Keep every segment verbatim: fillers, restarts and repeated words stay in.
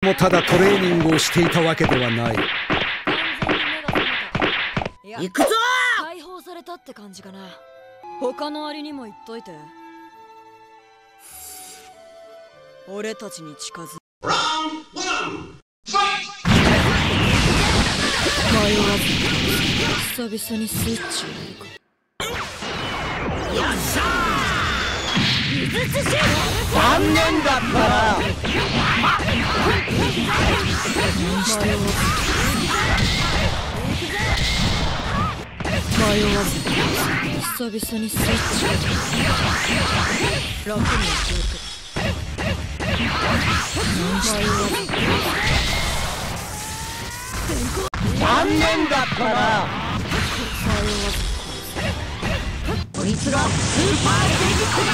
もただトレーニングをしていたわけではない。 行くぞ。 解放されたって感じかな。他のアリにも言っといて。俺たちに近づく。迷わず久々にスイッチをやるか。 よっしゃー。水つし残念だったな。 迷わず久々にスイッチを楽にやってやるか。 残念だったな。 こいつがスーパーデジットだ。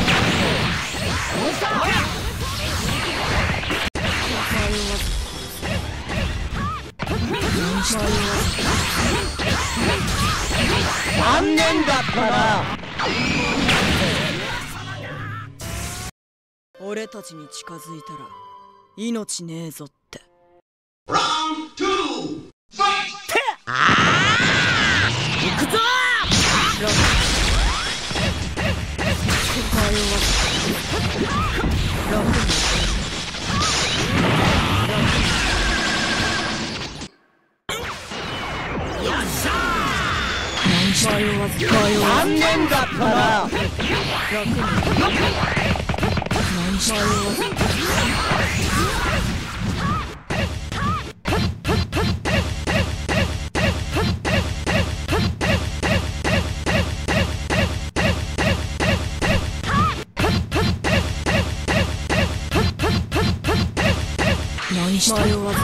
残念だったな。 俺たちに近づいたら命ねえぞって。 ラウンドツー、ファイト。ああ、行くぞ。よっしゃー。 残念だったな。 何した迷わず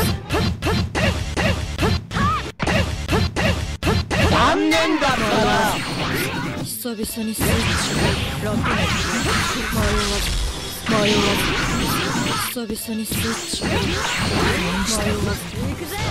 残念だったな。 久々にスイッチを楽に迷わず迷わず久々にスイッチを迷わず行くぜ。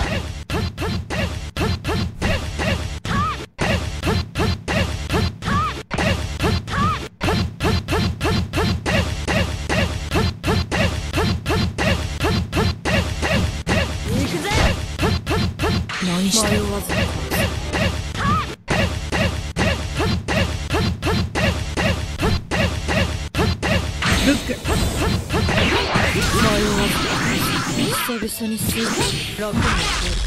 何して迷わずルック迷わず久々にスイッチ楽にやってやるか。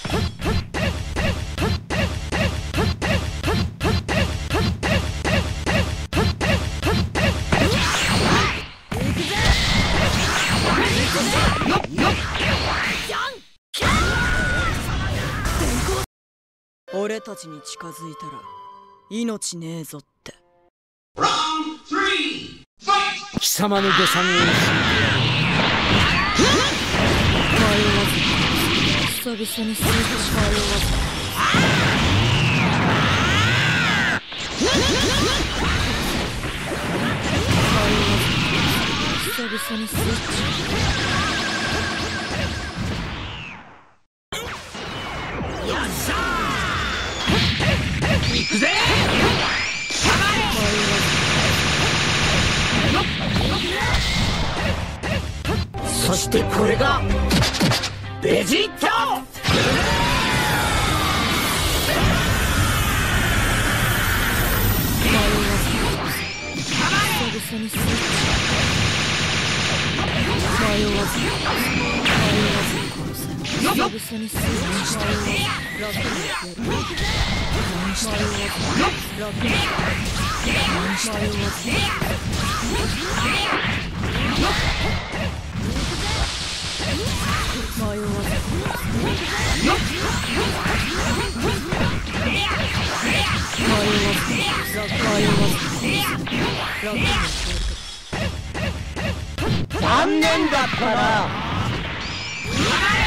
俺たちに近づいたら命ねえぞって。 ラウンドスリー、ファイト。 貴様の誤算を迷わず久々にスイッチ迷わず久々にスイッチよっしゃー。行くぜ。そしてこれがベジータ。 迷わず久々にスイッチ迷わず迷わず久々にスイッチ楽にやってやる。何して楽にやって何して迷わず迷わず残念だったな。